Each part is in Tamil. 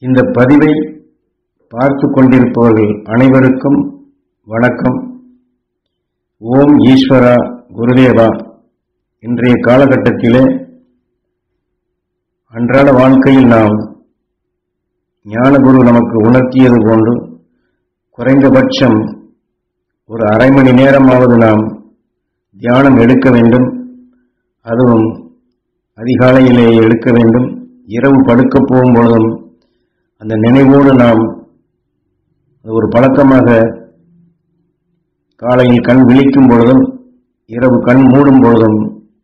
இந்த பதிவை பார்த்து கொண்டிருப்பவர்கள் அனைவருக்கும் வணக்கம். ஓம் ஈஸ்வரா குருதேவா. இன்றைய காலகட்டத்திலே அன்றாட வாழ்க்கையில் நாம் ஞானகுரு நமக்கு உணர்த்தியது போன்று குறைந்தபட்சம் ஒரு அரை மணி நேரமாவது நாம் தியானம் எடுக்க வேண்டும். அதுவும் அதிகாலையிலேயே எடுக்க வேண்டும். இரவு படுக்கப் போகும் பொழுதும் அந்த நினைவோடு நாம் ஒரு பழக்கமாக காலையில் கண் விழிக்கும் பொழுதும் இரவு கண் மூடும் பொழுதும்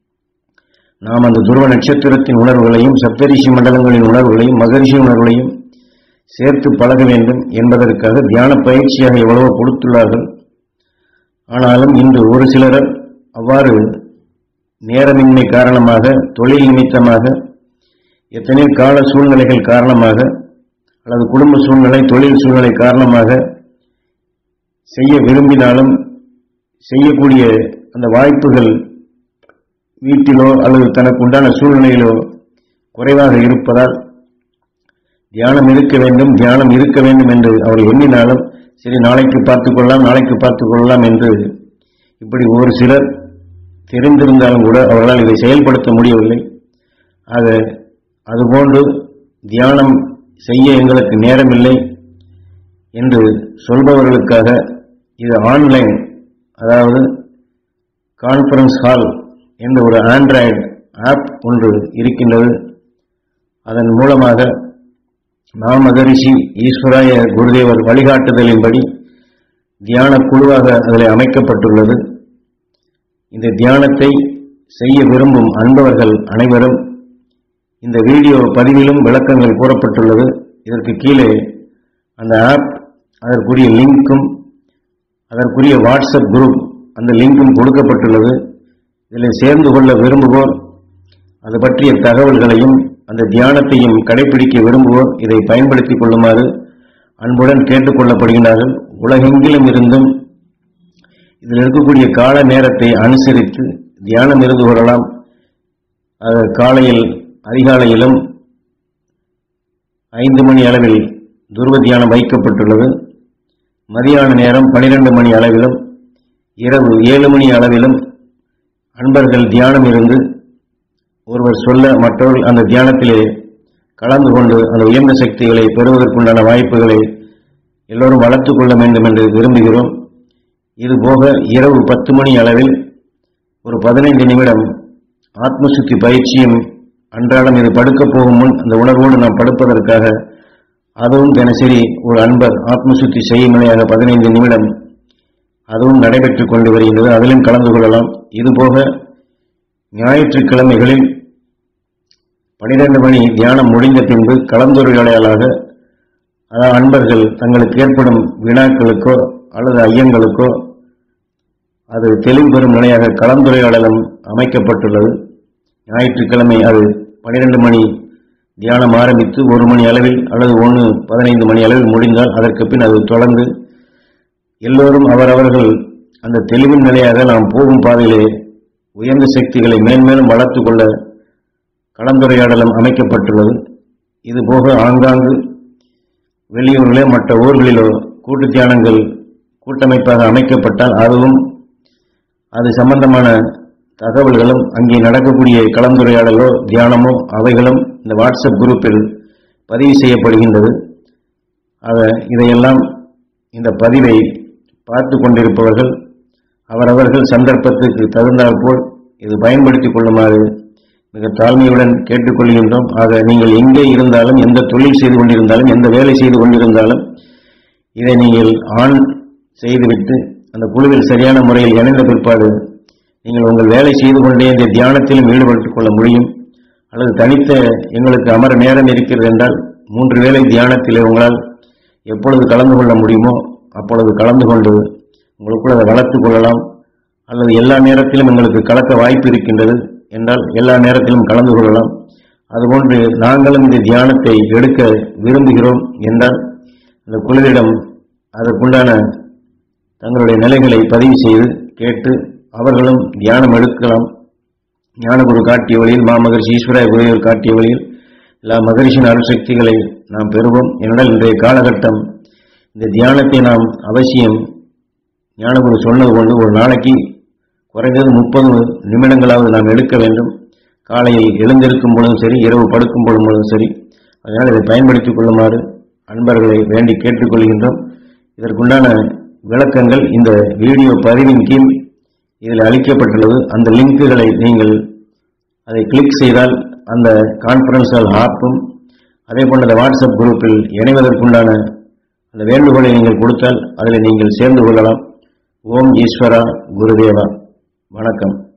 நாம் அந்த துருவ நட்சத்திரத்தின் உணர்வுகளையும் சப்தரிஷி மண்டலங்களின் உணர்வுகளையும் மகரிஷி உணர்வுகளையும் சேர்த்து பழக வேண்டும் என்பதற்காக தியான பயிற்சியாக எவ்வளவோ கொடுத்துள்ளார்கள். ஆனாலும் இன்று ஒரு சிலர் அவ்வாறு நேரமின்மை காரணமாக, தொழில் நிமித்தமாக, எத்தனையோ கால சூழ்நிலைகள் காரணமாக அல்லது குடும்ப சூழ்நிலை, தொழில் சூழ்நிலை காரணமாக செய்ய விரும்பினாலும் செய்யக்கூடிய அந்த வாய்ப்புகள் வீட்டிலோ அல்லது தனக்கு உண்டான சூழ்நிலையிலோ குறைவாக இருப்பதால் தியானம் இருக்க வேண்டும் என்று அவர்கள் எண்ணினாலும் சரி நாளைக்கு பார்த்துக் கொள்ளலாம் என்று இப்படி ஒரு சிலர் தெரிந்திருந்தாலும் கூட அவர்களால் இதை செயல்படுத்த முடியவில்லை. ஆக அதுபோன்று தியானம் செய்ய எங்களுக்கு நேரமில்லை என்று சொல்பவர்களுக்காக இது ஆன்லைன், அதாவது கான்ஃபரன்ஸ் ஹால் என்ற ஒரு ஆண்ட்ராய்டு ஆப் ஒன்று இருக்கின்றது. அதன் மூலமாக மகரிஷி ஈஸ்வராய குருதேவர் வழிகாட்டுதலின்படி தியான குழுவாக அதில் அமைக்கப்பட்டுள்ளது. இந்த தியானத்தை செய்ய விரும்பும் அன்பவர்கள் அனைவரும் இந்த வீடியோ பதிவிலும் விளக்கங்கள் கூறப்பட்டுள்ளது. இதற்கு கீழே அந்த ஆப், அதற்குரிய லிங்க்கும் அதற்குரிய வாட்ஸ்அப் குரூப் அந்த லிங்க்கும் கொடுக்கப்பட்டுள்ளது. இதில் சேர்ந்து கொள்ள விரும்புவோர், அது பற்றிய தகவல்களையும் அந்த தியானத்தையும் கடைபிடிக்க விரும்புவோர் இதை பயன்படுத்திக் கொள்ளுமாறு அன்புடன் கேட்டுக்கொள்ளப்படுகின்றார்கள். உலகெங்கிலும் இருந்தும் இதில் இருக்கக்கூடிய கால நேரத்தை அனுசரித்து தியானம் இருந்து கொள்ளலாம். காலையில் அதிகாலையிலும் 5 மணி அளவில் துருவ தியானம் வைக்கப்பட்டுள்ளது. மதியான நேரம் 12 மணி அளவிலும் இரவு 7 மணி அளவிலும் அன்பர்கள் தியானம் இருந்து ஒருவர் சொல்ல மற்றவர்கள் அந்த தியானத்திலே கலந்து கொண்டு அந்த உயர்ந்த சக்திகளை பெறுவதற்குண்டான வாய்ப்புகளை எல்லோரும் வளர்த்துக் கொள்ள வேண்டும் என்று விரும்புகிறோம். இதுபோக இரவு 10 மணி அளவில் ஒரு 15 நிமிடம் ஆத்மசுத்தி பயிற்சியும் அன்றாடம் இது படுக்க போகும் முன் அந்த உணர்வோடு நாம் படுப்பதற்காக அதுவும் தினசரி ஒரு அன்பர் ஆத்மசுத்தி செய்யும் நிலையாக 15 நிமிடம் அதுவும் நடைபெற்றுக் கொண்டு வருகின்றது. அதிலும் கலந்து கொள்ளலாம். இதுபோக ஞாயிற்றுக்கிழமைகளில் 12 மணி தியானம் முடிந்த பின்பு கலந்துரையாடலாக, அதாவது அன்பர்கள் தங்களுக்கு ஏற்படும் வினாக்களுக்கோ அல்லது ஐயங்களுக்கோ அது தெளிவு பெறும் நிலையாக கலந்துரையாடலும் அமைக்கப்பட்டுள்ளது. ஞாயிற்றுக்கிழமை அது 12 மணி தியானம் ஆரம்பித்து 1 மணி அளவில் அல்லது 1:15 மணி அளவில் முடிந்தால் அதற்கு பின் அது தொடர்ந்து எல்லோரும் அவரவர்கள் அந்த தெளிவின் நிலையாக நாம் போகும் பாதையிலே உயர்ந்த சக்திகளை மேன்மேலும் வளர்த்து கொள்ள கலந்துரையாடலும் அமைக்கப்பட்டுள்ளது. இதுபோக ஆங்காங்கு வெளியூரிலே மற்ற ஊர்களிலோ கூட்டு தியானங்கள் கூட்டமைப்பாக அமைக்கப்பட்டால் அதுவும் அது சம்பந்தமான தகவல்களும் அங்கே நடக்கக்கூடிய கலந்துரையாடலோ தியானமோ அவைகளும் இந்த வாட்ஸ்அப் குரூப்பில் பதிவு செய்யப்படுகின்றது. ஆக இதையெல்லாம் இந்த பதிவை பார்த்து கொண்டிருப்பவர்கள் அவரவர்கள் சந்தர்ப்பத்துக்கு தகுந்தாற்போல் இது பயன்படுத்திக் கொள்ளுமாறு மிக தாழ்மையுடன் கேட்டுக்கொள்கின்றோம். ஆக நீங்கள் எங்கே இருந்தாலும், எந்த தொழில் செய்து கொண்டிருந்தாலும், எந்த வேலை செய்து கொண்டிருந்தாலும் இதை நீங்கள் ஆன் செய்துவிட்டு அந்த குழுவில் சரியான முறையில் இணைந்த பிற்பாடு நீங்கள் உங்கள் வேலை செய்து கொண்டே இந்த தியானத்திலும் ஈடுபட்டுக் கொள்ள முடியும். அல்லது தனித்த எங்களுக்கு அமர நேரம் இருக்கிறது என்றால் 3 வேளை தியானத்திலே உங்களால் எப்பொழுது கலந்து கொள்ள முடியுமோ அப்பொழுது கலந்து கொண்டு உங்களுக்குள் அதை வளர்த்துக் கொள்ளலாம். அல்லது எல்லா நேரத்திலும் எங்களுக்கு கலக்க வாய்ப்பு இருக்கின்றது என்றால் எல்லா நேரத்திலும் கலந்து கொள்ளலாம். அதுபோன்று நாங்களும் இந்த தியானத்தை எடுக்க விரும்புகிறோம் என்றால் அந்த குழுவிடம் அதற்குண்டான தங்களுடைய நிலைகளை பதிவு செய்து கேட்டு அவர்களும் தியானம் எடுக்கலாம். ஞானகுரு காட்டிய வழியில், மகரிஷி ஈஸ்வராய குருதேவர் காட்டிய வழியில் எல்லா மகரிஷின் அருள்சக்திகளை நாம் பெறுவோம். ஏனென்றால் இன்றைய காலகட்டம் இந்த தியானத்தை நாம் அவசியம் ஞானகுரு சொன்னது கொண்டு ஒரு நாளைக்கு குறைந்தது 30 நிமிடங்களாவது நாம் எடுக்க வேண்டும். காலையில் எழுந்திருக்கும் பொழுதும் சரி, இரவு படுக்கும் பொழுதும் சரி. அதனால் இதை பயன்படுத்திக் கொள்ளுமாறு அன்பர்களை வேண்டி கேட்டுக்கொள்கின்றோம். இதற்குண்டான விளக்கங்கள் இந்த வீடியோ பதிவின் கீழ் இதில் அளிக்கப்பட்டுள்ளது. அந்த லிங்குகளை நீங்கள் அதை கிளிக் செய்தால் அந்த கான்ஃபரன்ஸ் ஹால் ஆப்பும் அதே போன்ற அந்த வாட்ஸ்அப் குரூப்பில் இணைவதற்குண்டான அந்த வேண்டுகோளை நீங்கள் கொடுத்தால் அதில் நீங்கள் சேர்ந்து கொள்ளலாம். ஓம் ஈஸ்வரா குருதேவா. வணக்கம்.